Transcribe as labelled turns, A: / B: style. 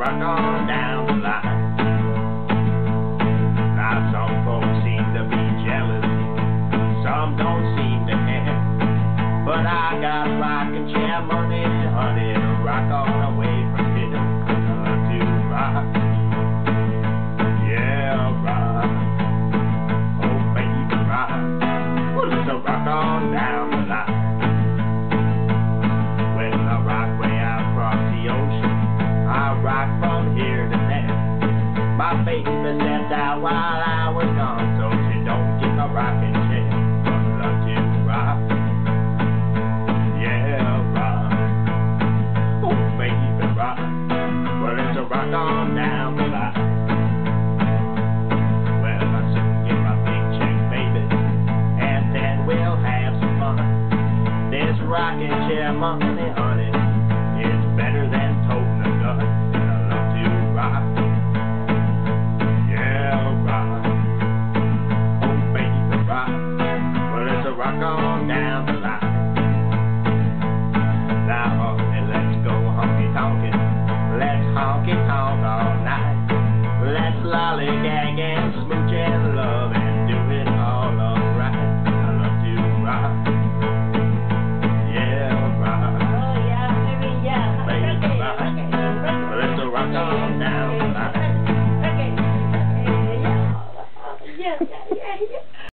A: rock on down the line. Now some folks seem to be jealous, some don't seem to care, but I got rockin' chair money, honey, to rock on away from here to rock. Yeah, rock. Oh, baby, rock. Well, it's a rock on down the line. Well, I rock way out across the ocean, I rock from here to there. My baby stepped out while I was gone, so she don't get a rocking chair. But I do rock. Yeah, rock. Oh, baby, rock. Well, it's a rock on down the line. Well, I soon get my big check, baby, and then we'll have some fun. This rocking chair money, honey, it's better than toting a gun. And I love to rock. Yeah, rock. Oh, baby, rock. Well, it's a rock on down the line. Now, honey, let's go honky-tonkin'. Let's honky-tonk all night. Let's lollygag